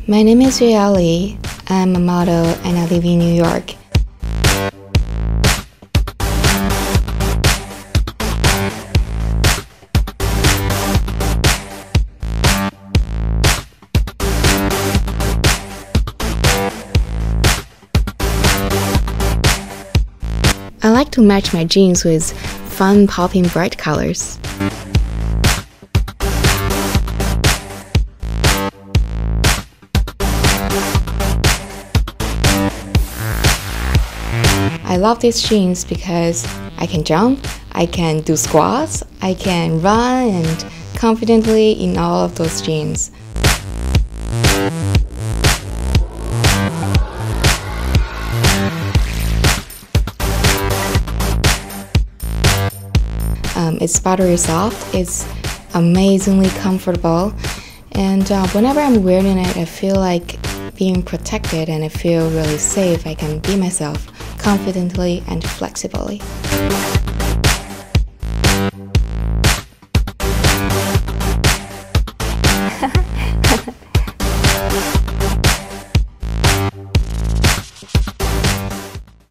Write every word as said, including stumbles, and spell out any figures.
My name is Yazici. I'm a model and I live in New York. I like to match my jeans with fun, popping, bright colors. I love these jeans because I can jump, I can do squats, I can run and confidently in all of those jeans. Um, it's buttery soft, it's amazingly comfortable, and uh, whenever I'm wearing it, I feel like being protected and I feel really safe. I can be myself confidently and flexibly.